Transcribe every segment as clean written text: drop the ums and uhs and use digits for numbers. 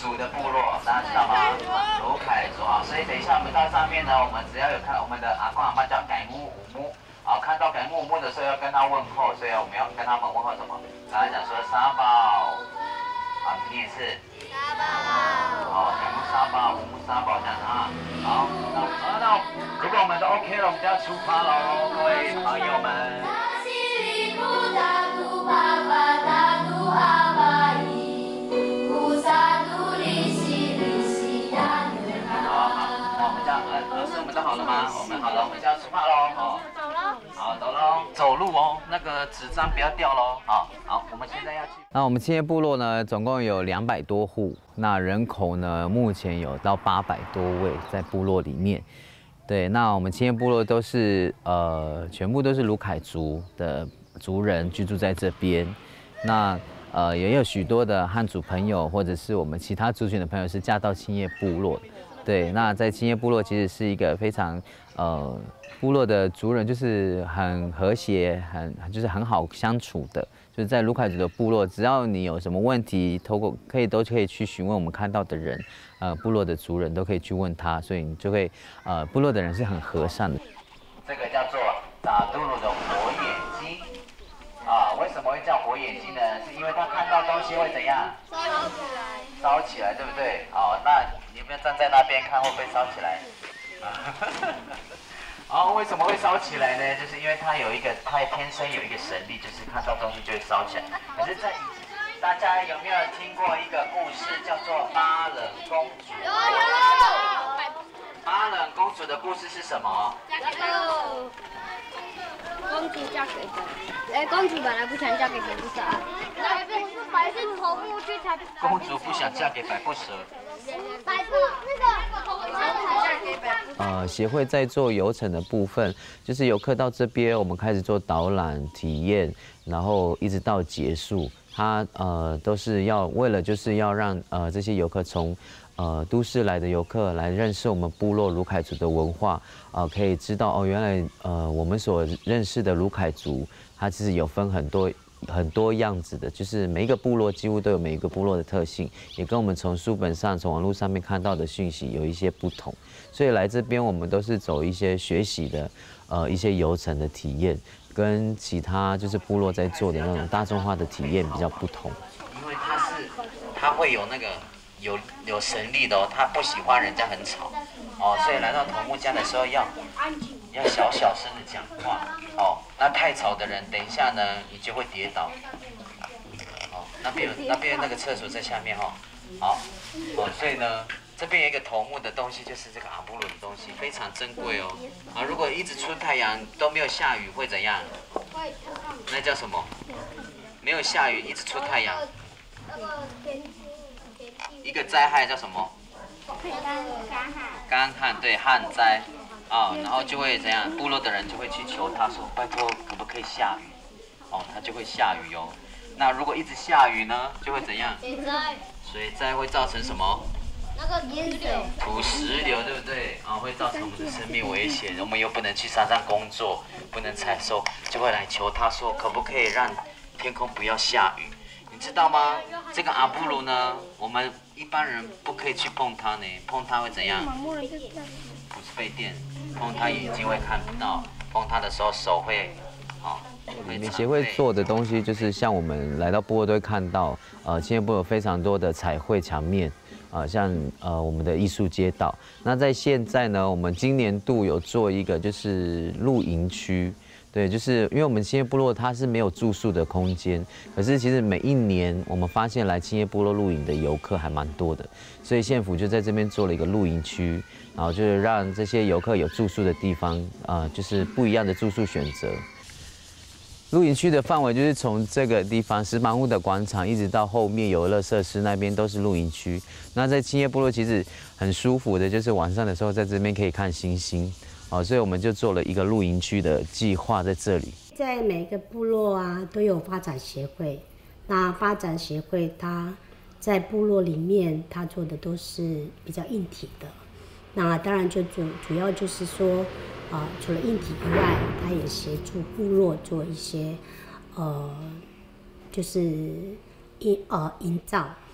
族的部落，大家知道吗？卢凯族啊，所以等一下我们到上面呢，我们只要有看我们的阿公阿妈叫改木五木，啊，看到改木五木的时候要跟他问候，所以我们要跟他们问候什么？刚才讲说沙宝，啊，你也是。沙宝。哦，改木沙宝，五木沙宝这样啊。好，那如果我们都 OK 了，我们就要出发喽，各位朋友们。 老师，我们都好了吗？我们好了，我们就要出发喽。哦，走喽。好，走喽。走路哦，那个纸张不要掉喽。好，好，我们现在要去。 那我们青叶部落呢，总共有200多户，那人口呢，目前有到800多位在部落里面。对，那我们青叶部落都是全部都是卢凯族的族人居住在这边。那也有许多的汉族朋友，或者是我们其他族群的朋友是嫁到青叶部落。 对，那在青叶部落其实是一个非常部落的族人就是很和谐，就是很好相处的。就是在卢凯族的部落，只要你有什么问题，都可以去询问我们看到的人，部落的族人都可以去问他，所以你就会部落的人是很和善的。 这个叫做打嘟噜的火眼睛啊，为什么会叫火眼睛呢？是因为他看到东西会怎样？烧起来。烧起来，对不对？哦，那。 你有没有站在那边看会不会烧起来？哦，为什么会烧起来呢？就是因为它天生有一个神力，就是看到东西就会烧起来。可是，大家有没有听过一个故事，叫做巴冷公主？有。巴冷公主的故事是什么？ 公主嫁给谁？公主本来不想嫁给百步蛇，百姓头目去才。 公主不想嫁给百步蛇。 协会在做游程的部分，就是游客到这边，我们开始做导览体验，然后一直到结束，它都是为了就是要让这些游客从都市来的游客来认识我们部落卢凯族的文化，可以知道哦，原来我们所认识的卢凯族，它其实有分很多样子的，就是每一个部落几乎都有每一个部落的特性，也跟我们从书本上、从网络上面看到的讯息有一些不同。所以来这边我们都是走一些学习的，一些游程的体验，跟其他就是部落在做的那种大众化的体验比较不同。 因为它会有那个有神力的哦，它不喜欢人家很吵哦，所以来到头目家的时候要小声的讲话哦。那太吵的人，等一下呢，你就会跌倒。哦，那边那个厕所在下面哈、哦。好，哦，所以呢，这边有一个头目的东西，就是这个阿布鲁的东西，非常珍贵哦。啊，如果一直出太阳都没有下雨，会怎样？那叫什么？没有下雨，一直出太阳。一个灾害叫什么？干旱，对，旱灾。啊，然后就会怎样？部落的人就会去求他说：“拜托，可不可以下雨？”哦，他就会下雨哦。那如果一直下雨呢，就会怎样？水灾会造成什么？ 那个淹水。 土石流，对不对？啊，会造成我们的生命危险。我们又不能去山上工作，不能采收，就会来求他说：“可不可以让天空不要下雨？”你知道吗？这个阿布鲁呢，我们一般人不可以去碰它呢，碰它会怎样？不是被电。碰它眼睛会看不到，碰它的时候手会， 我们协会做的东西就是像我们来到部落都会看到，青叶部有非常多的彩绘墙面，像我们的艺术街道。那在现在呢，我们今年度有做一个就是露营区。对，就是因为我们青叶部落它是没有住宿的空间，可是其实每一年我们发现来青叶部落露营的游客还蛮多的，所以县府就在这边做了一个露营区，然后就是让这些游客有住宿的地方，就是不一样的住宿选择。露营区的范围就是从这个地方石板屋的广场，一直到后面游乐设施那边都是露营区。那在青叶部落其实很舒服的，就是晚上的时候在这边可以看星星。所以我们就做了一个露营区的计划在这里。 在每个部落啊都有发展协会，那发展协会它在部落里面，它做的都是比较硬体的。那当然就主要就是说，除了硬体以外，它也协助部落做一些就是营造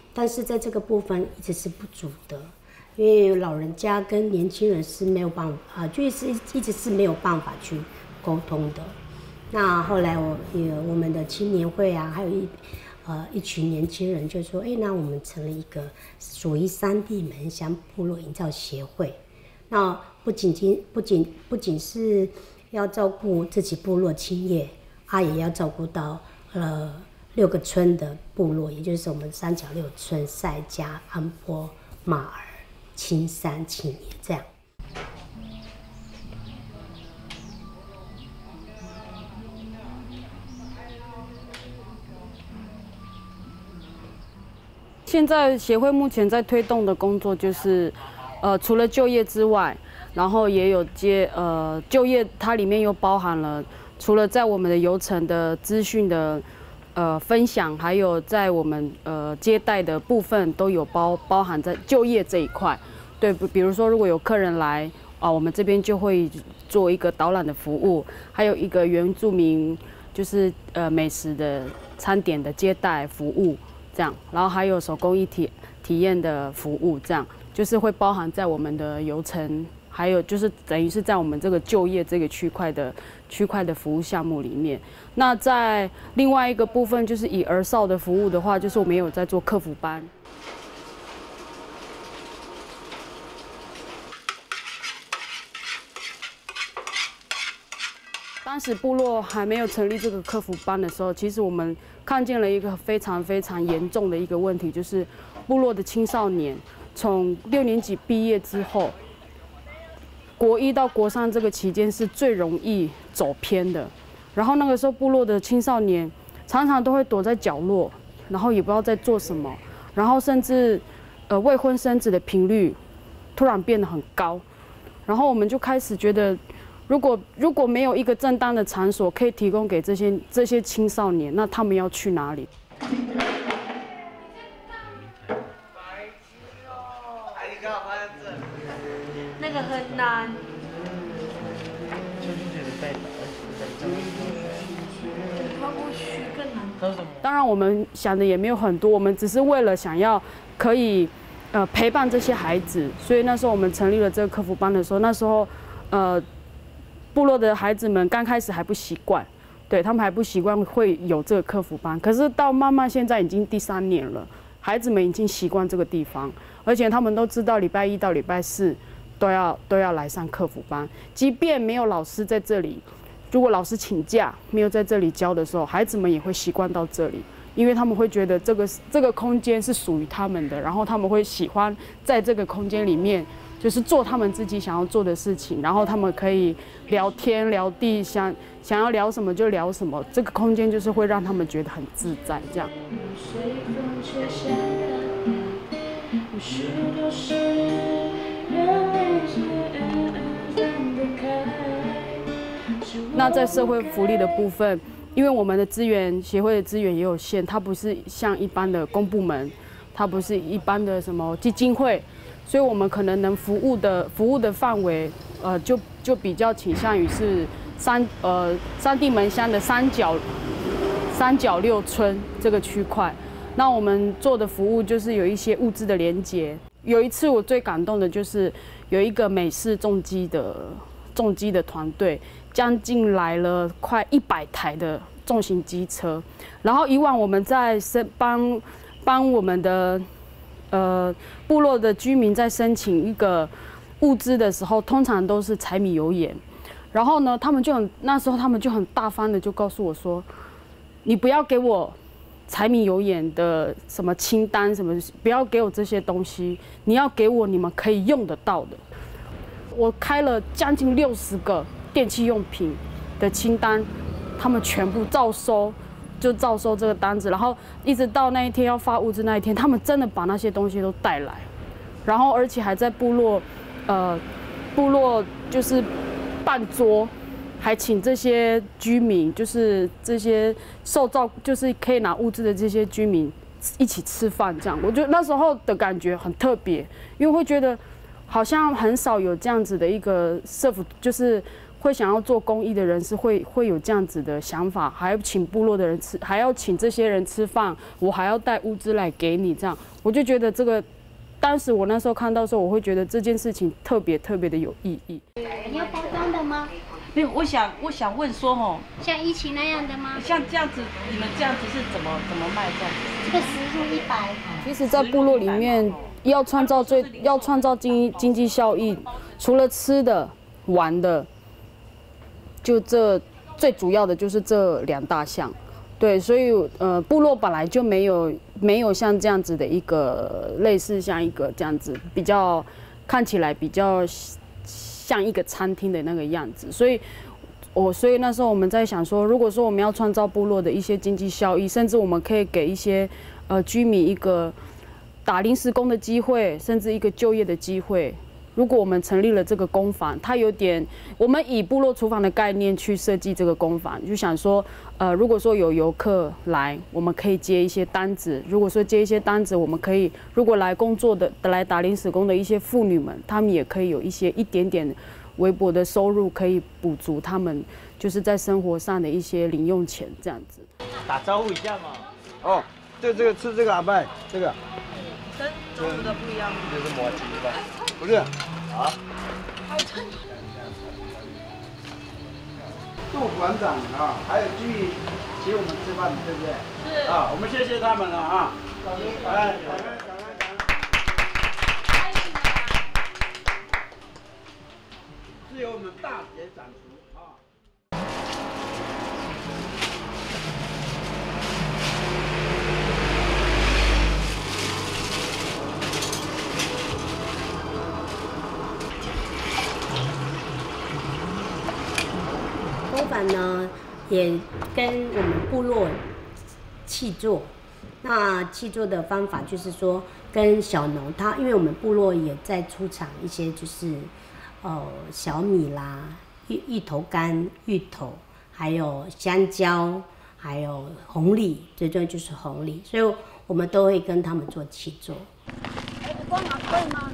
但是在这个部分一直是不足的，因为老人家跟年轻人是没有办法就是一直是没有办法去沟通的。那后来我们的青年会啊，还有一群年轻人就说，那我们成了一个属于山地门乡部落营造协会。那不仅是要照顾自己部落青业，也要照顾到6个村的部落，也就是我们三角6村、赛家、安波、马儿、青山、青野这样。 现在协会目前在推动的工作就是，除了就业之外，然后也有就业，它里面又包含了除了在我们的游程的资讯的分享，还有在我们接待的部分都有包含在就业这一块。对，比如说如果有客人来我们这边就会做一个导览的服务，还有一个原住民就是美食的餐点的接待服务。这样，然后还有手工艺体验的服务，这样就是会包含在我们的游程，还有就是等于是在我们这个就业这个区块的服务项目里面。那在另外一个部分，就是以儿少的服务的话，就是我们也有在做客服班。当时部落还没有成立这个客服班的时候，其实我们看见了一个非常非常严重的一个问题，就是部落的青少年从6年级毕业之后，国1到国3这个期间是最容易走偏的。然后那个时候部落的青少年常常都会躲在角落，然后也不知道在做什么，然后甚至未婚生子的频率突然变得很高。然后我们就开始觉得，如果没有一个正当的场所可以提供给这些青少年，那他们要去哪里？ 那个很难。 当然，我们想的也没有很多，我们只是为了想要可以陪伴这些孩子，所以那时候我们成立了这个客服班的时候，那时候部落的孩子们刚开始还不习惯，对他们还不习惯会有这个客服班。可是到慢慢现在已经第3年了，孩子们已经习惯这个地方，而且他们都知道礼拜1到礼拜4都要来上客服班，即便没有老师在这里，如果老师请假没有在这里教的时候，孩子们也会习惯到这里，因为他们会觉得这个空间是属于他们的，然后他们会喜欢在这个空间里面。就是做他们自己想要做的事情，然后他们可以聊天聊地，想要聊什么就聊什么。这个空间就是会让他们觉得很自在，这样。那在社会福利的部分，因为我们的协会的资源也有限，它不是像一般的公部门，它不是一般的什么基金会。所以我们可能能服务的范围，就比较倾向于是山地门乡的三角6村这个区块。那我们做的服务就是有一些物资的连结。有一次我最感动的就是有一个美式重机的团队，将近来了快100台的重型机车。然后以往我们在帮我们的部落的居民在申请一个物资的时候，通常都是柴米油盐。然后呢，那时候他们就很大方的就告诉我说，你不要给我柴米油盐的什么清单，什么不要给我这些东西，你要给我你们可以用得到的。我开了将近60个电器用品的清单，他们全部照收这个单子，然后一直到那一天要发物资那一天，他们真的把那些东西都带来，然后而且还在部落就是办桌，还请这些居民，就是这些就是可以拿物资的这些居民一起吃饭，这样，我觉得那时候的感觉很特别，因为会觉得好像很少有这样子的一个社福，就是会想要做公益的人是会有这样子的想法，还要请部落的人吃，还要请这些人吃饭，我还要带物资来给你，这样我就觉得这个，当时我那时候看到的时候，我会觉得这件事情特别的有意义。 你要包装的吗？ 没有，我想问说哦， 像一期那样的吗？ 像这样子，你们这样子是怎么卖这样子？ 这个10入100。 其实，在部落里面要创造经济效益，除了吃的、玩的。就这最主要的就是这2大项，对，所以部落本来就没有像这样子的一个类似像一个这样子比较看起来比较像一个餐厅的那个样子，所以那时候我们在想说，如果说我们要创造部落的一些经济效益，甚至我们可以给一些居民一个打临时工的机会，甚至一个就业的机会。如果我们成立了这个工坊，它有点，我们以部落厨房的概念去设计这个工坊，就想说，如果说有游客来，我们可以接一些单子。如果说接一些单子，我们可以，如果来工作的、来打临时工的一些妇女们，她们也可以有一点点微薄的收入，可以补足他们就是在生活上的一些零用钱，这样子。 打招呼一下嘛。 哦，这个吃这个阿拜，这个。 跟中午的不一样。 这是抹鸡吧？不是。啊。杜馆长啊，还有继续请我们吃饭，对不对？是。啊，我们谢谢他们了啊。来，感恩。是由我们大姐掌厨啊。 工坊呢，也跟我们部落契作。那契作的方法就是说，跟小农他，因为我们部落也在出产一些就是小米啦、芋头干、芋头，还有香蕉，还有红梨，最重要就是红梨，所以我们都会跟他们做契作。 光拿贵吗？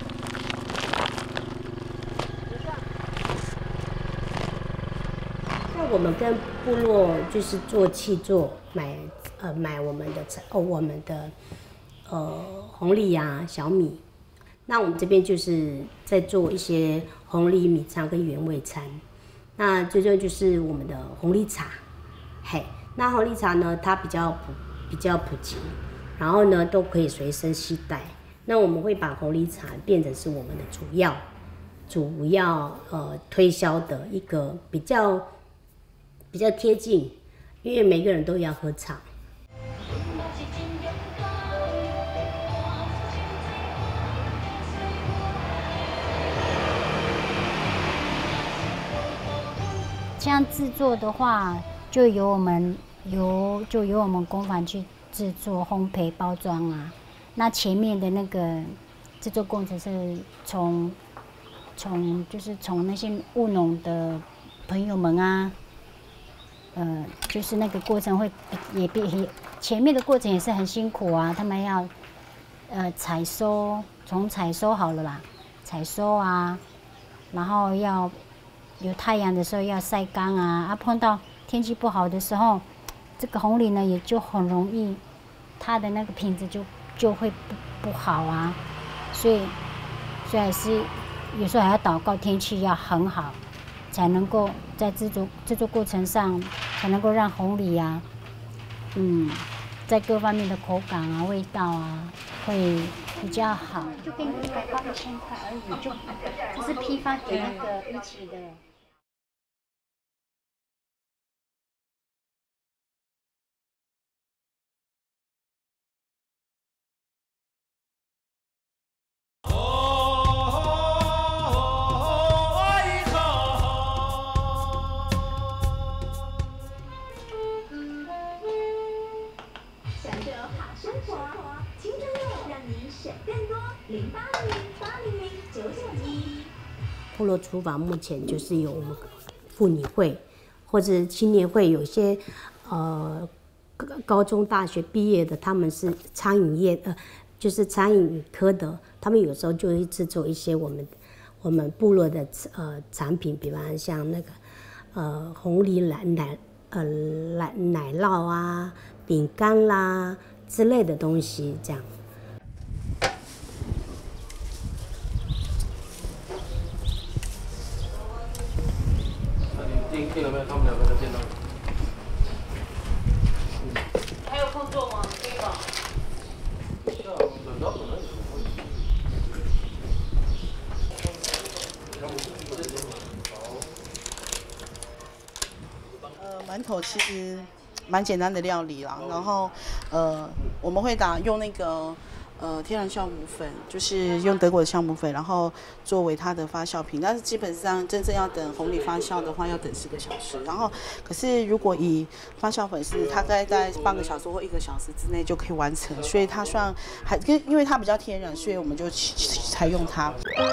那我们跟部落就是做契作，买我们的红梨呀、小米。那我们这边就是在做一些红梨米餐跟原味餐。那最重要就是我们的红梨茶，嘿，那红梨茶呢，它比较普及，然后呢都可以随身携带。那我们会把红梨茶变成是我们的主要推销的一个比较贴近，因为每个人都要喝茶。 这样制作的话，就由我们工坊去制作、烘焙、包装啊。那前面的那个制作过程是从那些务农的朋友们啊，就是那个过程会前面的过程也是很辛苦啊，他们要采收，从采收好了啦，采收啊，然后要有太阳的时候要晒干啊，碰到天气不好的时候，这个红梨呢也就很容易，它的那个品质就会不好啊，所以还是有时候还要祷告天气要很好，才能够在制作过程上才能够让红梨啊，在各方面的口感啊、味道啊会比较好。就给你100包1000块而已，这是批发给那个一起的。 部落厨房目前就是有我们妇女会或者青年会，有些高中大学毕业的，他们是餐饮业就是餐饮科的，他们有时候就会制作一些我我们部落的产品，比方像那个红梨奶酪啊、饼干啦之类的东西，这样。 订了没有？他们两个在见到。 还有空座吗？可以吗？ 等到可能有。 馒头其实蛮简单的料理啦，然后我们会用那个天然酵母粉，就是用德国的酵母粉，然后作为它的发酵品。但是基本上真正要等红梨发酵的话，要等4个小时。然后可是如果以发酵粉是它大概在半个小时或1个小时之内就可以完成，所以它算因为它比较天然，所以我们就采用它。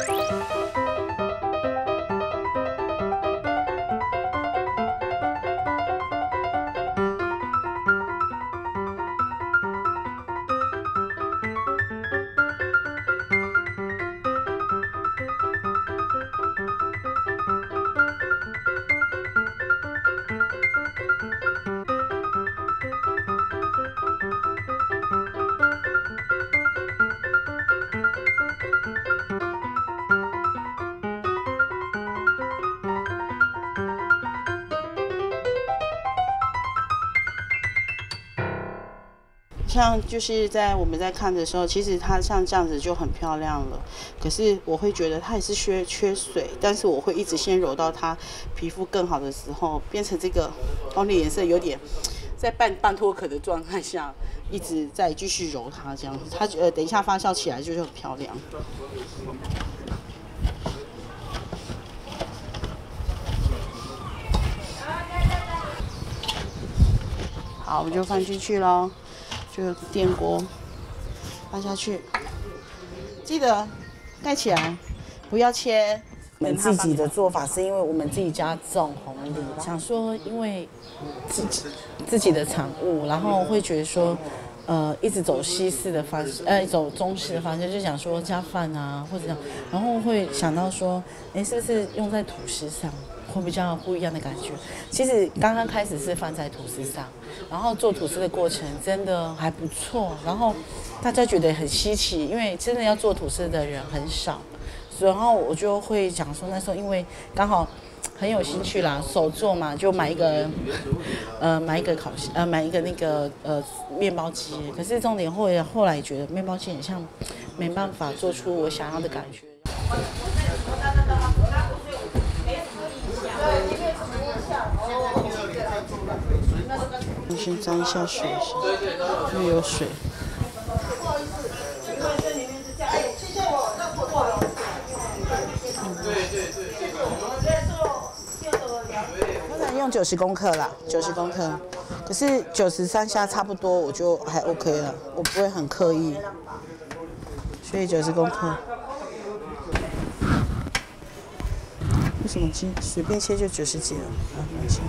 像就是我们在看的时候，其实它像这样子就很漂亮了。可是我会觉得它也是缺水，但是我会一直先揉到它皮肤更好的时候，变成这个红梨颜色有点在半脱壳的状态下，一直再继续揉它，这样它等一下发酵起来就很漂亮。好，我们就放进去咯。就电锅放下去，记得盖起来，不要切。我们自己的做法是因为我们自己家种红梨，想说因为自己的产物，然后会觉得说，一直走西式的方式，走中式的方式，就想说加饭啊或者这样，然后会想到说，是不是用在吐司上？会比较不一样的感觉。其实刚刚开始是放在吐司上，然后做吐司的过程真的还不错，然后大家觉得很稀奇，因为真的要做吐司的人很少，然后我就会讲说那时候因为刚好很有兴趣啦，手做嘛，就买一个那个面包机。可是重点后来觉得面包机很像没办法做出我想要的感觉。我先沾一下水，因为有水。通常用90公克啦，90公克。可是93下差不多，我就还 OK 了，我不会很刻意，所以90公克。为什么随便切就90几了？啊，没切。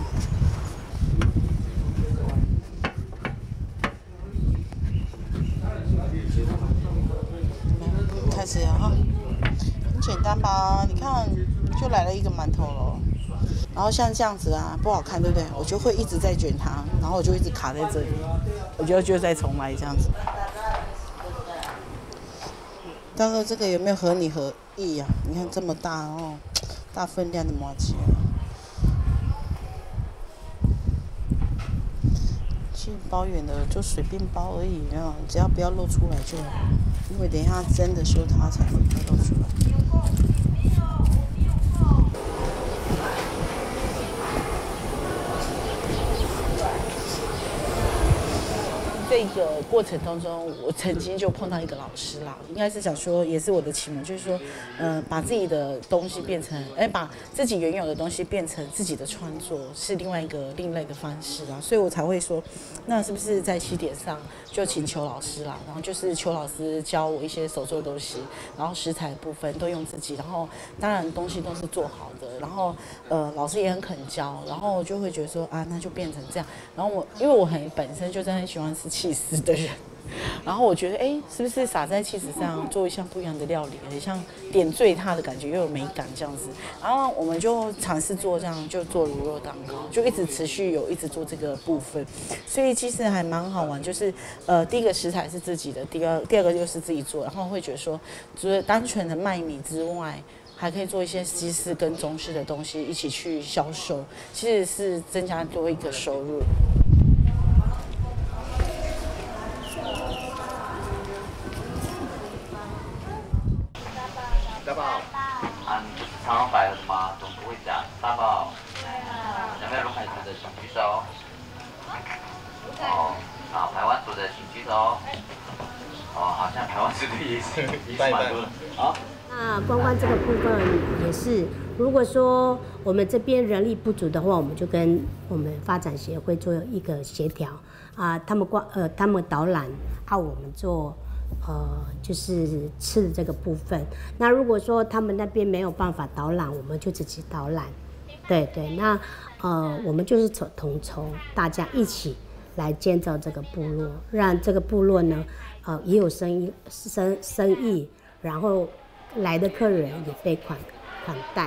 开始了哈，很简单吧？你看，就来了一个馒头了。然后像这样子啊，不好看，对不对？我就会一直在卷它，然后我就一直卡在这里，我就再重来这样子。大哥，这个有没有合你合意呀？你看这么大哦，大分量的麻糬。其实包圆的就随便包而已，只要不要露出来就好。因为等一下蒸的时候它才会露出来。这个过程当中，我曾经就碰到一个老师啦，应该是想说，也是我的启蒙，就是说，把自己的东西变成，把自己原有的东西变成自己的创作，是另外一个另类的方式啊，所以我才会说，那是不是在起点上就请邱老师啦，然后就是邱老师教我一些手做的东西，然后食材的部分都用自己，然后当然东西都是做好的，然后老师也很肯教，然后我就会觉得说啊，那就变成这样，然后因为我本身就真的很喜欢吃气死的人。然后我觉得，哎，是不是撒在起司上做一项不一样的料理，很像点缀它的感觉，又有美感这样子。然后我们就尝试做这样，就做乳酪蛋糕，就一直持续一直做这个部分。所以其实还蛮好玩，就是第一个食材是自己的，第二个就是自己做，然后会觉得说，除了单纯的卖米之外，还可以做一些西式跟中式的东西一起去销售，其实是增加多一个收入。 大宝，长隆来了吗？总不会讲。大宝，有没有龙海族的请举手？哦，好，台湾族的请举手。哦，好像台湾族的也是蛮多的。好。 那观光这个部分也是，如果说我们这边人力不足的话，我们就跟我们发展协会做一个协调啊，他们导览，我们做就是吃的这个部分。那如果说他们那边没有办法导览，我们就自己导览。对，那我们就是统筹大家一起来建造这个部落，让这个部落呢也有生意，然后来的客人也被款待。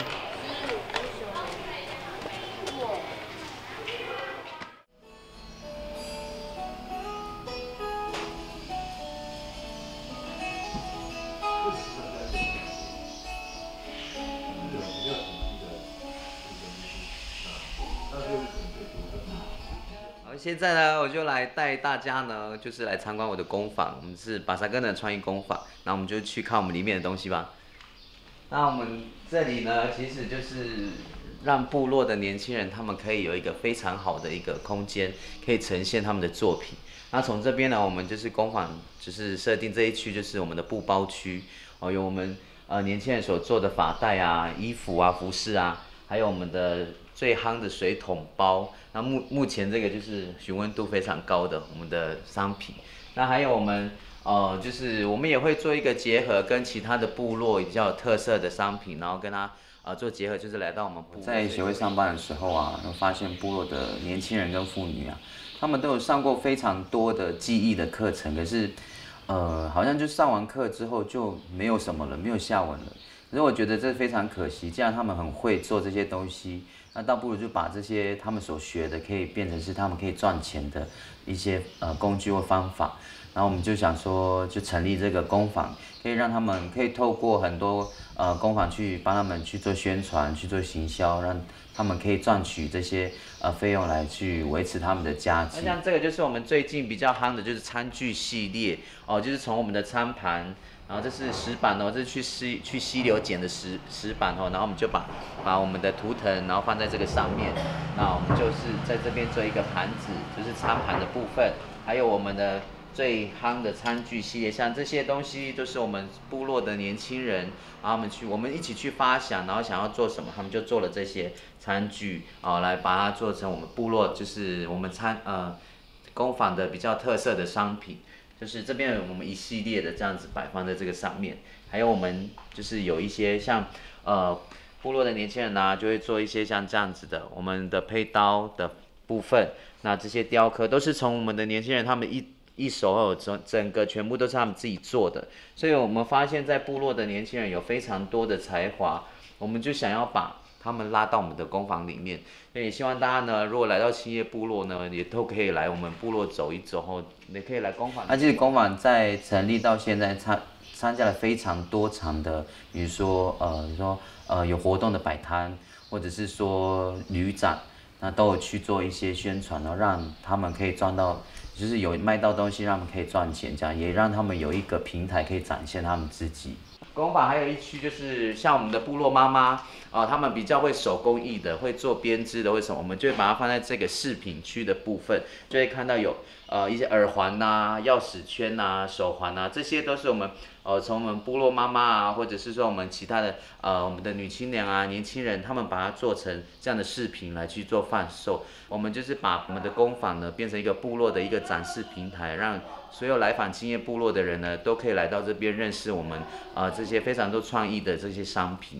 好，现在呢，我就来带大家呢，就是来参观我的工坊。我们是巴萨根的创意工坊，那我们就去看我们里面的东西吧。那我们这里呢，其实就是让部落的年轻人他们可以有一个非常好的一个空间，可以呈现他们的作品。那从这边呢，我们就是工坊，就是设定这一区就是我们的布包区，有我们年轻人所做的发带啊、衣服啊、服饰啊，还有我们的最夯的水桶包。那目前这个就是询问度非常高的我们的商品。那还有我们就是我们也会做一个结合，跟其他的部落比较有特色的商品，然后跟它做结合，就是来到我们部落。在协会上班的时候啊，我发现部落的年轻人跟妇女啊，他们都有上过非常多的技艺的课程，可是好像就上完课之后就没有什么了，没有下文了。可是我觉得这非常可惜，既然他们很会做这些东西，那倒不如就把这些他们所学的，可以变成是他们可以赚钱的一些工具或方法。然后我们就想说，就成立这个工坊，可以让他们可以透过很多工坊去帮他们去做宣传、去做行销，让他们可以赚取这些费用来去维持他们的家计。那像这个就是我们最近比较夯的，就是餐具系列哦，就是从我们的餐盘。然后这是石板哦，这是去溪流捡的石板哦，然后我们就把我们的图腾，然后放在这个上面。那我们就是在这边做一个盘子，就是餐盘的部分，还有我们的最夯的餐具系列，像这些东西都是我们部落的年轻人，然后我们一起去发想，然后想要做什么，他们就做了这些餐具来把它做成我们部落就是我们工坊的比较特色的商品。就是这边我们一系列的这样子摆放在这个上面，还有我们就是有一些像部落的年轻人啊，就会做一些像这样子的我们的配刀的部分。那这些雕刻都是从我们的年轻人他们一手整个全部都是他们自己做的，所以我们发现在部落的年轻人有非常多的才华，我们就想要把他们拉到我们的工坊里面，所以也希望大家呢，如果来到青叶部落呢，也都可以来我们部落走一走，后也可以来工坊。那其实工坊在成立到现在，参加了非常多场的，比如说有活动的摆摊，或者是说旅展，那都有去做一些宣传，然后让他们可以赚到，就是有卖到东西，让他们可以赚钱，这样也让他们有一个平台可以展现他们自己。工坊还有一区就是像我们的部落妈妈他们比较会手工艺的，会做编织的，为什么？我们就会把它放在这个饰品区的部分，就会看到有一些耳环呐、钥匙圈呐、手环呐，这些都是我们从我们部落妈妈啊，或者是说我们其他的我们的女青年啊、年轻人，他们把它做成这样的饰品来去做贩售。我们就是把我们的工坊呢变成一个部落的一个展示平台，让所有来访青叶部落的人呢，都可以来到这边认识我们这些非常多创意的这些商品。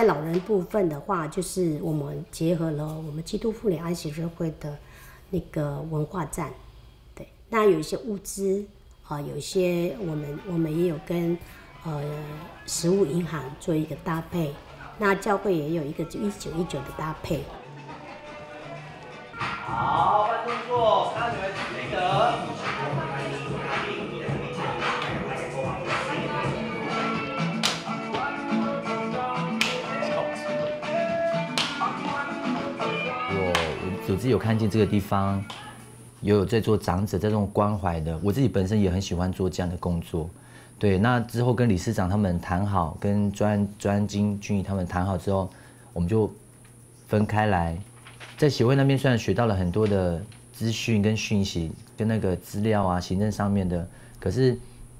在老人部分的话，就是我们结合了我们基督妇女安息日会的那个文化站，对，那有一些物资有一些我们也有跟食物银行做一个搭配，那教会也有一个1919的搭配。 好，慢动作，看你们记得。 我自己有看见这个地方有在做长者在这种关怀的，我自己本身也很喜欢做这样的工作。对，那之后跟理事长他们谈好，跟专经君怡他们谈好之后，我们就分开来。在协会那边虽然学到了很多的资讯跟讯息，跟那个资料啊、行政上面的，可是，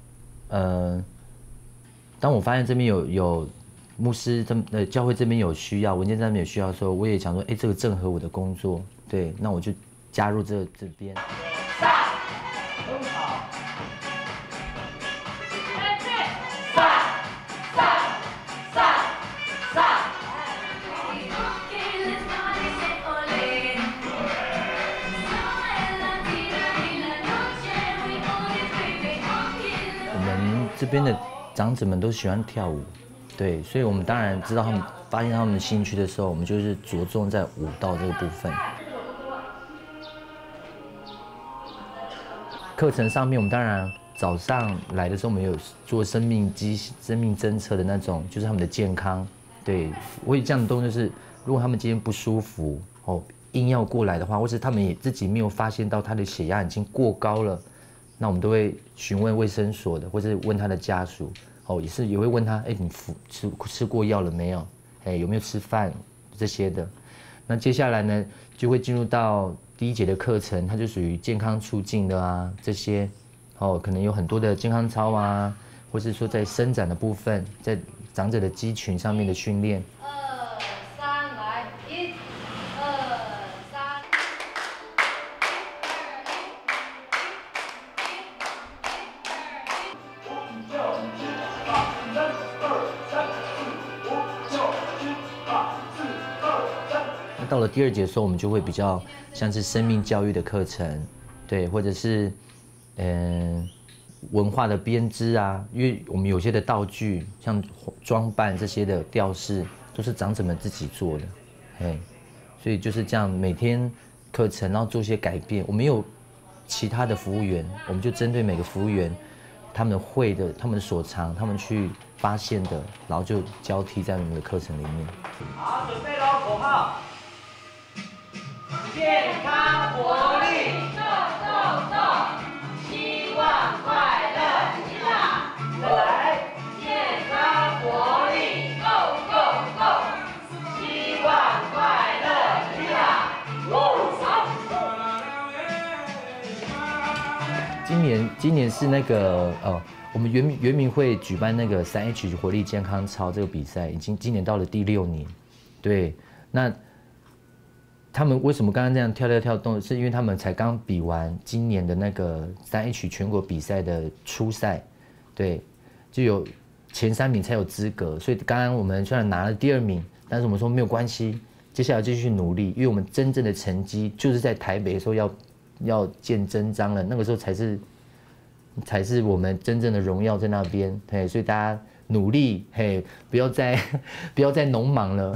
当我发现这边有牧师教会这边有需要，文件这边有需要的时候，我也想说，这个正合我的工作，对，那我就加入这边。这边的长者们都喜欢跳舞，对，所以我们当然知道发现他们的兴趣的时候，我们就是着重在舞蹈这个部分。课程上面，我们当然早上来的时候，我们有做生命侦测的那种，就是他们的健康。对，我也这样的动作，就是如果他们今天不舒服硬要过来的话，或是他们也自己没有发现到他的血压已经过高了。那我们都会询问卫生所的，或者问他的家属，也会问他，你吃过药了没有？有没有吃饭这些的？那接下来呢，就会进入到第1节的课程，它就属于健康促进的啊，这些，可能有很多的健康操啊，或是说在伸展的部分，在长者的肌群上面的训练。到了第2节的时候，我们就会比较像是生命教育的课程，对，或者是文化的编织啊，因为我们有些的道具，像装扮这些的吊饰，都是长者们自己做的，所以就是这样，每天课程，然后做一些改变。我们有其他的服务员，我们就针对每个服务员他们会的、他们的所长、他们去发现的，然后就交替在我们的课程里面。 好，准备喽，口号。健康活力，希望快乐，再来，健康活力，希望快乐， 今年是那个我们原民会举办那个3H 活力健康操这个比赛，今年到了第6年，对，那。他们为什么刚刚这样跳动？是因为他们才刚比完今年的那个3H 全国比赛的初赛，对，就有前3名才有资格。所以刚刚我们虽然拿了第2名，但是我们说没有关系，接下来继续努力，因为我们真正的成绩就是在台北的时候要见真章了，那个时候才是我们真正的荣耀在那边。嘿，所以大家努力，嘿，不要再农忙了。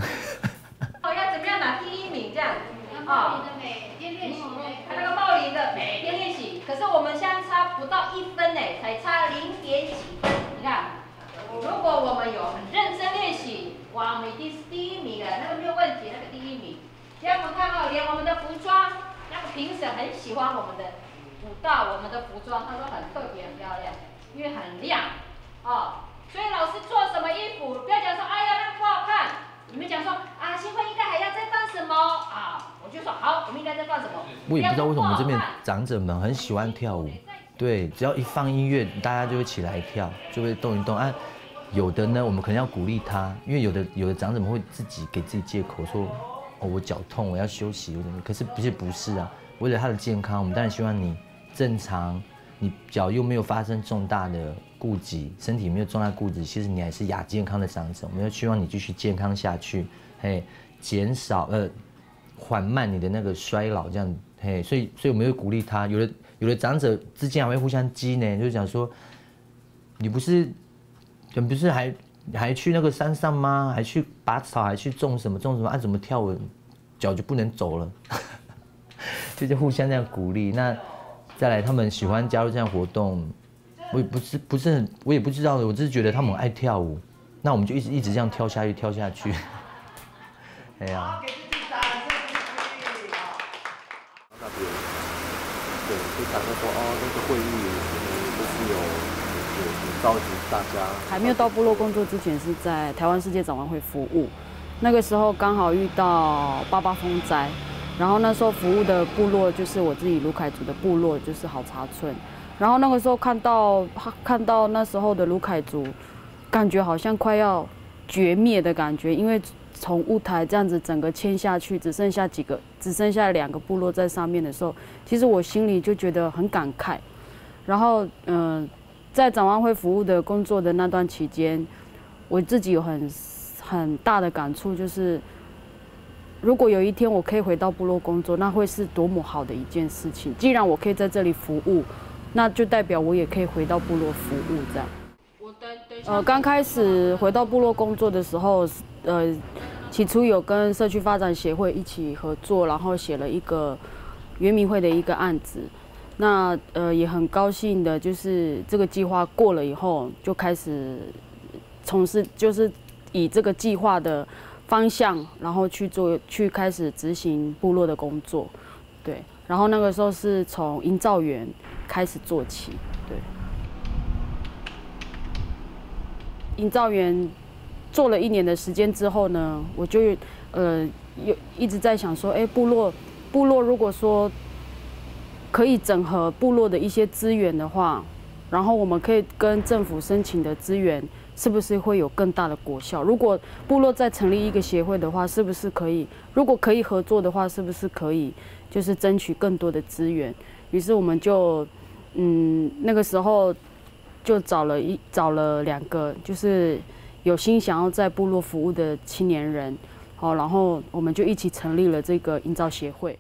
每天练习，可是我们相差不到1分呢，才差0点几分。你看，如果我们有很认真练习，哇，我们一定是第1名了，那个没有问题，那个第1名。这样我们看到，连我们的服装，那个评审很喜欢我们的舞蹈，我们的服装，他说很特别、很漂亮，因为很亮所以老师做什么衣服，不要讲说哎呀那个不好看，你们讲说啊，新会应该还要再放什么我就说好，我们应该再放什么？ 我也不知道为什么我们这边长者们很喜欢跳舞，对，只要一放音乐，大家就会起来跳，就会动一动啊。有的呢，我们可能要鼓励他，因为有的长者们会自己给自己借口说，我脚痛，我要休息，可是不是啊？为了他的健康，我们当然希望你正常你脚又没有发生重大的痼疾，身体没有重大痼疾，其实你还是亚健康的长者。我们要希望你继续健康下去，嘿，减少缓慢你的那个衰老，这样，嘿，所以我们会鼓励他。有的长者之间还会互相激呢，就是讲说，你不是还去那个山上吗？还去拔草，还去种什么，啊？怎么跳舞脚就不能走了？就互相这样鼓励。那再来，他们喜欢加入这样活动，我也我也不知道，我只是觉得他们爱跳舞，那我们就一直这样跳下去。哎呀。 那边，对，就想着说哦，那个会议就是有召集大家。 还没有到部落工作之前，是在台湾世界展望会服务，那个时候刚好遇到88风灾。然后那时候服务的部落就是我自己卢凯族的部落，就是好茶村。然后那个时候看到那时候的卢凯族，感觉好像快要绝灭的感觉，因为从乌台这样子整个迁下去，只剩下2个部落在上面的时候，其实我心里就觉得很感慨。然后在展望会服务的工作的那段期间，我自己有很大的感触，就是。如果有一天我可以回到部落工作，那会是多么好的一件事情。既然我可以在这里服务，那就代表我也可以回到部落服务。这样。刚开始回到部落工作的时候，起初有跟社区发展协会一起合作，然后写了一个原民会的一个案子。那也很高兴的，就是这个计划过了以后，就开始从事，就是以这个计划的。方向，然后去开始执行部落的工作，对。然后那个时候是从营造员开始做起，对。营造员做了1年的时间之后呢，我就一直在想说，部落如果说可以整合部落的一些资源的话，然后我们可以跟政府申请的资源。是不是会有更大的果效？如果部落再成立一个协会的话，是不是可以？如果可以合作的话，是不是可以就是争取更多的资源？于是我们就，那个时候就找了2个就是有心想要在部落服务的青年人，好，然后我们就一起成立了这个营造协会。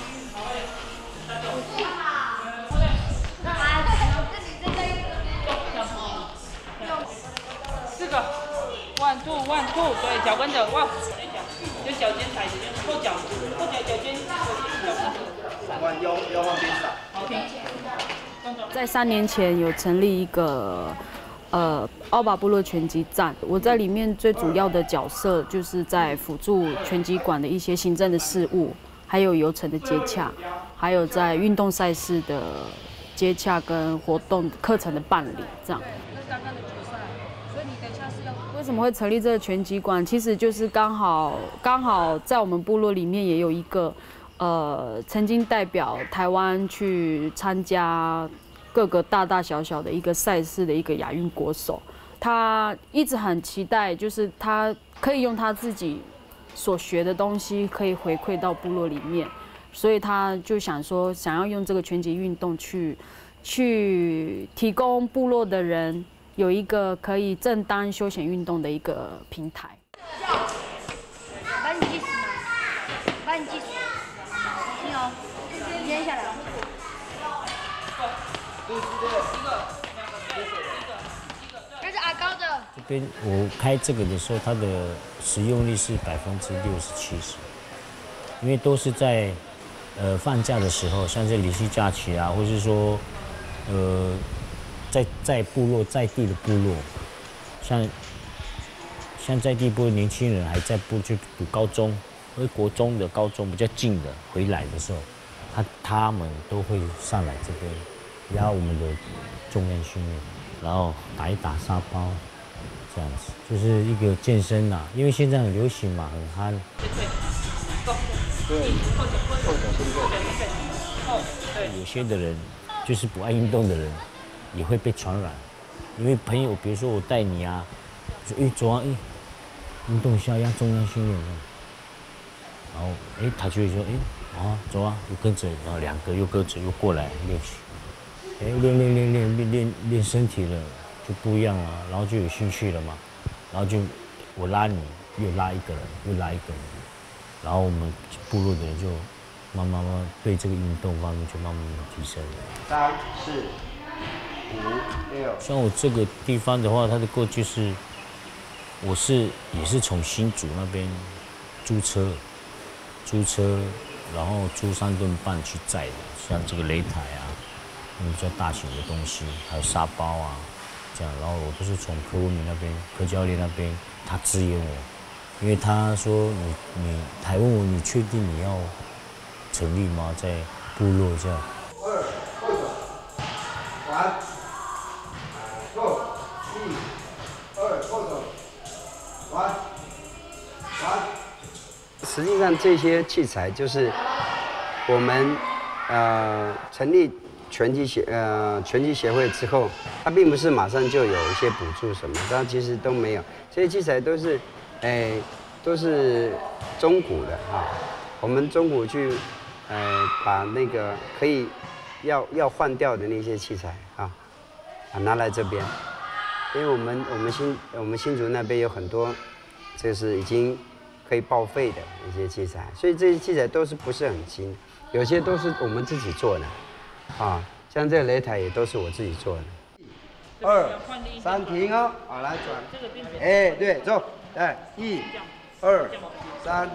1 2，对，脚跟着往，就脚尖踩着，后脚尖， 弯腰往边上。 OK。 在3年前有成立一个奥巴部落拳击站，我在里面最主要的角色就是在辅助拳击馆的一些行政的事务，还有流程的接洽，还有在运动赛事的接洽跟活动课程的办理，这样。为什么会成立这个拳击馆？其实就是刚好在我们部落里面也有一个曾经代表台湾去参加各个大大小小的一个赛事的一个亚运国手，他一直很期待，就是他可以用他自己所学的东西可以回馈到部落里面，所以他就想要用这个拳击运动去提供部落的人。有一个可以正当休闲运动的一个平台。 把你计时听哦，接下来。这是阿高的。 这边我开这个的时候，它的使用率是60%-70%，因为都是在放假的时候，像这离夕假期啊，或是说在部落在地的部落，像在地部落年轻人还在去读高中，因为国中的高中比较近的，回来的时候，他们都会上来这边，压我们的重量训练，然后打一打沙包，这样子就是一个健身啦。因为现在很流行嘛，很憨。有些的人就是不爱运动的人。也会被传染，因为朋友，比如说我带你啊，说走啊，运动一下，要重量训练，然后他就会说走啊，又跟着，然后2个又跟着又过来练习， 练身体了就不一样了，然后就有兴趣了嘛，然后就我拉你，又拉一个人，又拉一个人，然后我们部落的人就慢慢对这个运动方面就慢慢提升了。 3、4、5、6。 像我这个地方的话，它的过去是，也是从新竹那边租车，然后租3吨半去载的，像这个擂台啊，比较大型的东西，还有沙包啊，这样，然后我都是从柯文明那边、柯教练那边，他支援我，因为他说你还问我你确定你要成立吗？在部落这样。 2，后手，完，Go，1，2，后手，完。 实际上这些器材就是我们成立拳击协会之后，它并不是马上就有一些补助什么，它其实都没有。这些器材都是中古的啊，我们中古去把那个可以要换掉的那些器材拿来这边，因为我们新竹那边有很多就是已经可以报废的一些器材，所以这些器材都是不是很新，有些都是我们自己做的，像这个擂台也都是我自己做的。 2、3停哦，好来转，对，走，来1、2、3，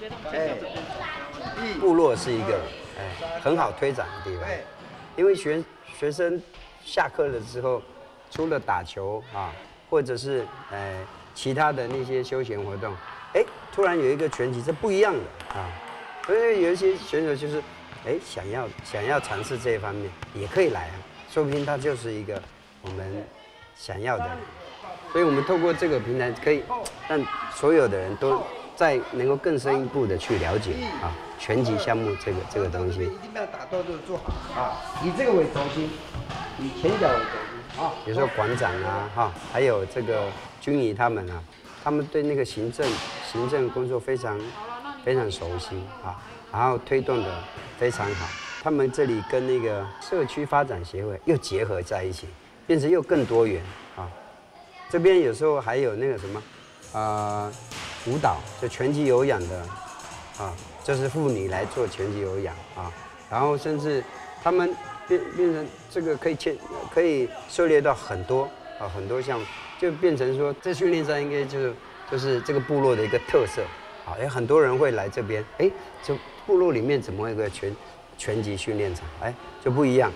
部落是一个很好推展的地方，因为学生下课了之后，除了打球或者是其他的那些休闲活动。突然有一个拳击是不一样的所以有一些选手就是想要尝试这一方面也可以来说不定他就是一个我们想要的，所以我们透过这个平台可以让所有的人都再能够更深一步的去了解拳击项目这个东西。 一定要打斗都做好以这个为轴心，以前脚为轴心比如说馆长还有这个军仪他们他们对那个行政工作非常熟悉然后推动的非常好。他们这里跟那个社区发展协会又结合在一起，变成又更多元这边有时候还有那个什么舞蹈，就拳击有氧的就是妇女来做拳击有氧然后甚至他们变成这个可以涉猎到很多项目。就变成说，这训练上应该就是这个部落的一个特色有很多人会来这边，这部落里面怎么会有个拳击训练场，就不一样。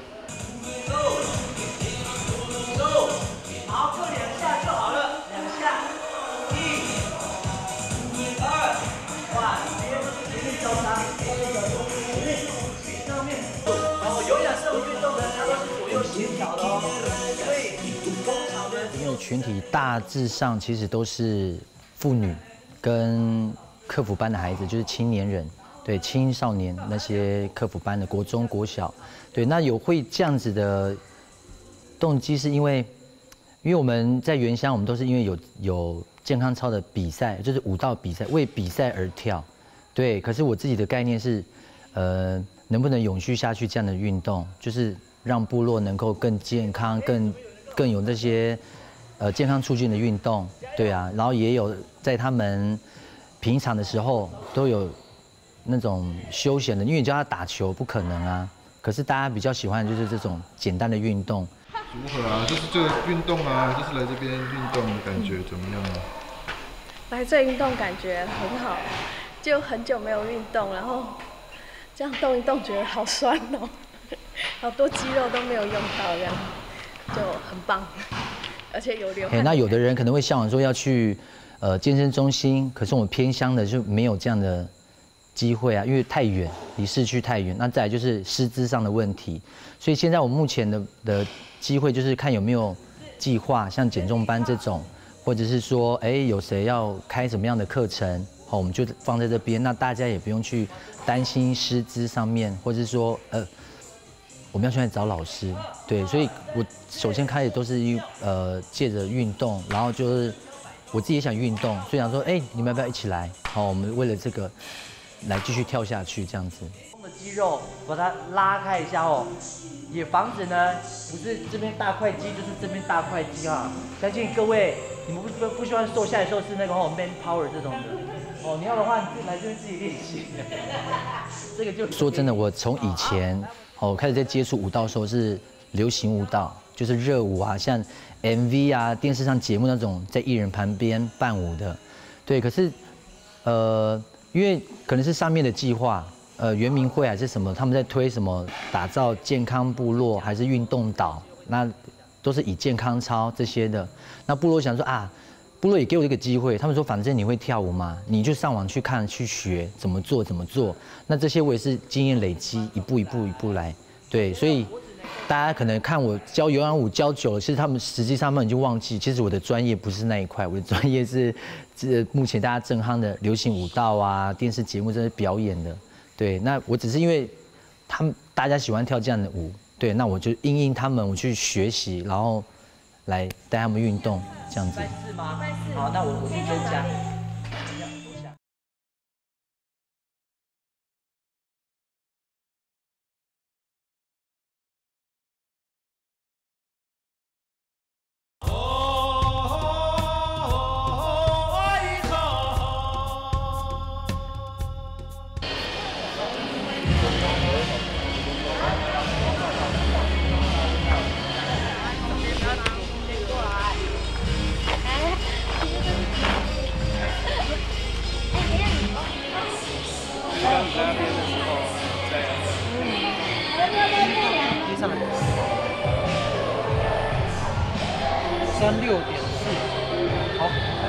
好，做2下就好了，2下，1、2，哇，前面交叉，前面上面，然后有氧这种运动呢，它都是左右协调的所以。 因为群体大致上其实都是妇女跟客服班的孩子，就是青年人，对青少年那些客服班的国中、国小，对，那会这样子的动机，是因为我们在原乡，我们都是因为有健康操的比赛，就是舞蹈比赛，为比赛而跳，对。可是我自己的概念是，能不能永续下去这样的运动，就是让部落能够更健康、更有这些健康促进的运动，对啊，然后也有在他们平常的时候都有那种休闲的，因为你叫他打球不可能啊，可是大家比较喜欢的就是这种简单的运动。 如何啊？就是这个运动啊，就是来这边运动的感觉怎么样啊？ 来这运动感觉很好，就很久没有运动，然后这样动一动觉得好酸哦，好多肌肉都没有用到，这样就很棒。而且有流汗。 那有的人可能会向往说要去健身中心，可是我们偏乡的就没有这样的机会啊，因为太远，离市区太远。那再来就是师资上的问题，所以现在我们目前的机会就是看有没有计划，像减重班这种，或者是说有谁要开什么样的课程，好，我们就放在这边，那大家也不用去担心师资上面，或者是说我们要去来找老师，对，所以我首先开始都是借着运动，然后就是我自己也想运动，所以想说，你们要不要一起来？好，我们为了这个来继续跳下去这样子。 的肌肉把它拉开一下哦，也防止呢不是这边大块肌就是这边大块肌啊。相信各位你们不希望瘦下来的时候是那个man power 这种的哦，你要的话你自己来这边自己练习。这个就说真的，我从以前开始在接触舞蹈的时候是流行舞蹈，就是热舞啊，像 MV 啊，电视上节目那种在艺人旁边伴舞的，对。可是因为可能是上面的计划，原民会还是什么，他们在推什么打造健康部落还是运动岛，那都是以健康操这些的。那部落想说啊，部落也给我一个机会，他们说反正你会跳舞嘛，你就上网去看去学怎么做。那这些我也是经验累积，一步一步来。对，所以大家可能看我教有氧舞教久了，其实实际上他们已经忘记，其实我的专业不是那一块，我的专业是目前大家正夯的流行舞蹈啊，电视节目这些表演的。对，那我只是因为大家喜欢跳这样的舞，对，那我就因他们我去学习，然后来带他们运动这样子。 是吗？好，那我去增加。36.4，好。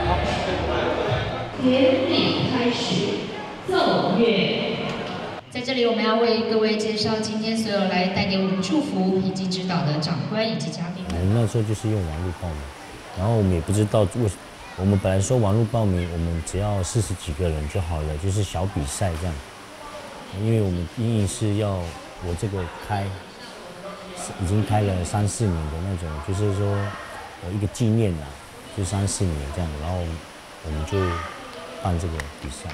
典礼开始，奏乐。在这里，我们要为各位介绍今天所有来带给我们祝福以及指导的长官以及嘉宾们。 我们那时候就是用网络报名，然后我们也不知道我们本来说网络报名，我们只要40几个人就好了，就是小比赛这样。因为我们因应是要我这个已经开了3、4年的那种，就是说一个纪念啊，就3、4年这样，然后我们就办这个比赛。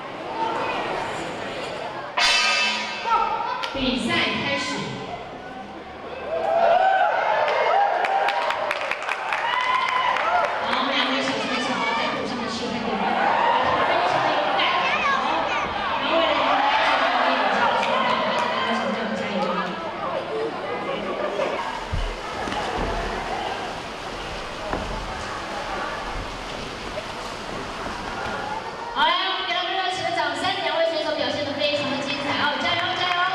比赛开始。好，我们2位小选手在土上的示范动作，非常的勇敢。好，然后为了赢得安全的比赛的顺利，大家请这样加油。好，来，我们给他们热情的掌声，2位选手表现得非常的精彩哦，加油加油！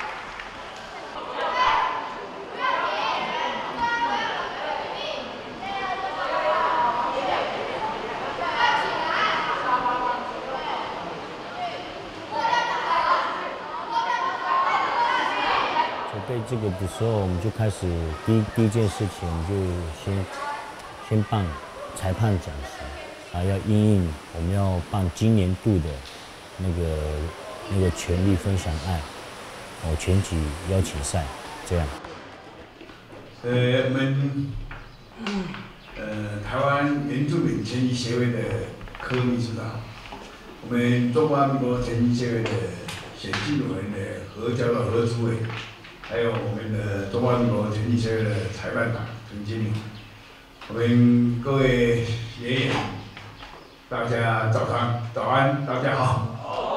准备这个的时候，我们就开始第一件事情，我们就先办裁判讲习。啊，要因应我们要办今年度的那个权力分享案，全体邀请赛这样。 我们台湾原住民拳击协会的科秘书长，我们中华民国拳击协会的选进委员的何教的何主委，还有我们的中华民国拳击协会的裁判长陈经理，我们各位爷爷。大家早安，大家好。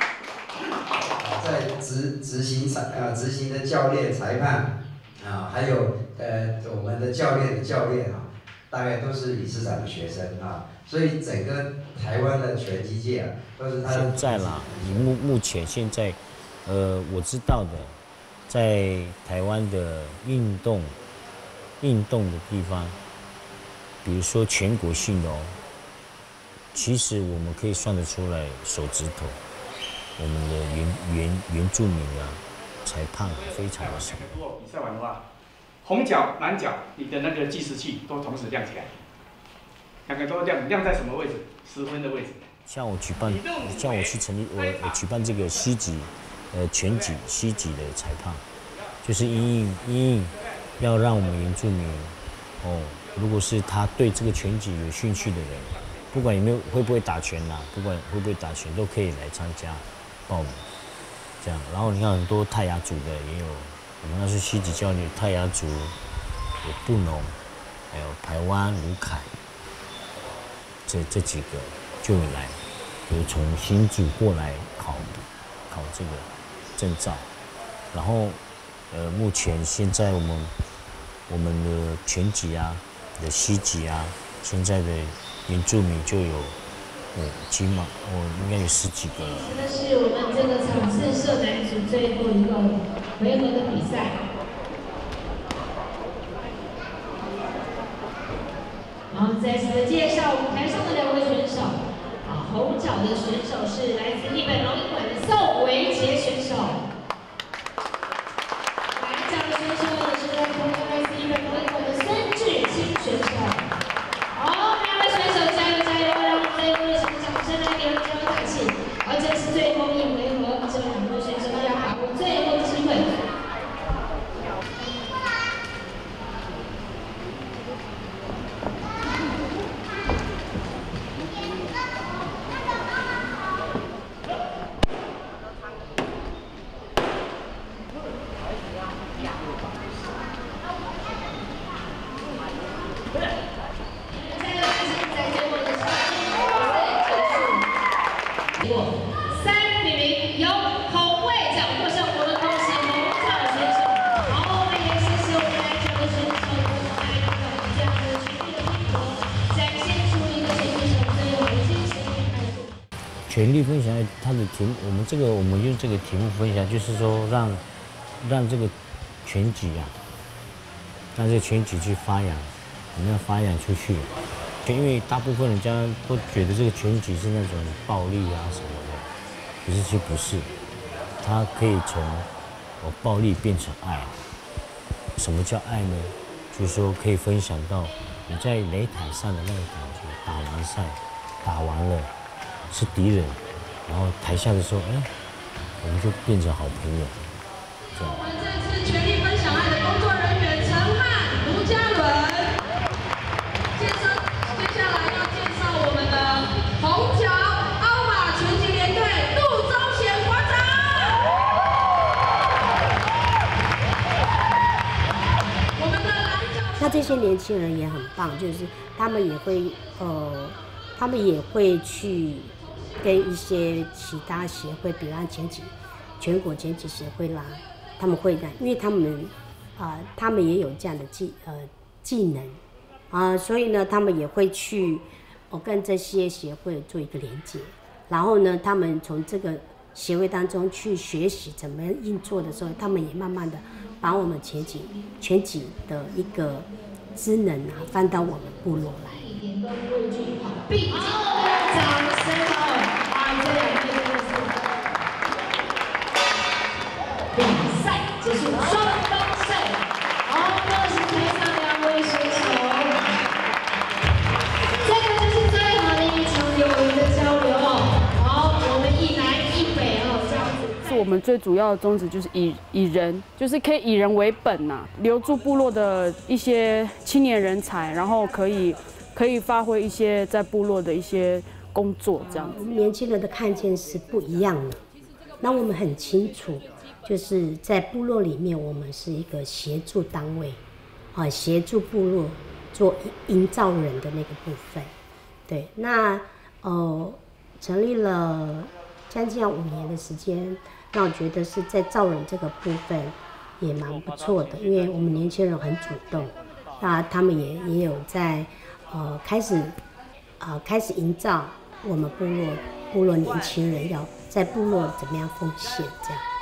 在执行的教练、裁判啊，还有我们的教练啊，大概都是理事长的学生啊，所以整个台湾的拳击界啊，都是他的。 现在啦，目前现在，我知道的，在台湾的运动的地方，比如说全国性的其实我们可以算得出来手指头，我们的原住民啊，裁判非常的少。 如果比赛完的话，红脚、蓝脚，你的那个计时器都同时亮起来，2个都亮在什么位置？10分的位置。 像我去我举办这个西级，拳击西级的裁判，就是因应要让我们原住民，如果是他对这个拳击有兴趣的人。不管会不会打拳啦，不管会不会打拳，都可以来参加报名。 这样。然后你看很多泰雅族的也有，我们那是西吉教育，泰雅族有布农，还有排湾、卢凯，这几个就有来，就是从新竹过来考这个证照。然后目前现在我们的全籍啊、的西籍啊，现在的原住民就有起码应该有10几个了。 这是我们这个场次社男组最后一个回合的比赛。然后再次的介绍舞台上的2位选手，红角的选手是来自日本龙鹰馆的宋维杰选手，蓝角的选手是来自日本龙鹰馆的孙志清选手。好，2位选手加油加油，让我们再热情的掌声来给他们打气。而这是最后一回合，这2位选手都要把握最后的机会。 全力分享他的题目，我们用这个题目分享，就是说让这个拳击啊，让这个拳击去发扬，我们要发扬出去。因为大部分人家都觉得这个拳击是那种暴力啊什么的，可是其实不是，它可以从暴力变成爱。什么叫爱呢？就是说可以分享到你在擂台上的那个感觉，打完赛，打完了。是敌人，然后台下的时候，我们就变成好朋友，这样。 我们这次全力分享爱的工作人员陈汉、卢嘉伦，接下来要介绍我们的红角奥马拳击联队陆宗贤馆长。我们的蓝角。 那这些年轻人也很棒，就是他们也会去跟一些其他协会，比方全国拳击协会啦，他们会的，因为他们也有这样的技能所以呢，他们也会去跟这些协会做一个连接，然后呢，他们从这个协会当中去学习怎么运作的时候，他们也慢慢的把我们拳击的一个职能放到我们部落来。 并掌声比赛结束，双方胜。好，恭喜台上2位选手。这个就是最好的一场友谊的交流。好，我们一南一北这样子。 是我们最主要的宗旨，就是以人，就是可以以人为本留住部落的一些青年人才，然后可以发挥一些在部落的一些工作，这样子。 年轻人的看见是不一样的。那我们很清楚，就是在部落里面，我们是一个协助单位，协助部落做营造人的那个部分。对，那成立了将近要5年的时间，那我觉得是在造人这个部分也蛮不错的，因为我们年轻人很主动，那他们也有在开始营造我们部落年轻人要在部落怎么样奉献这样。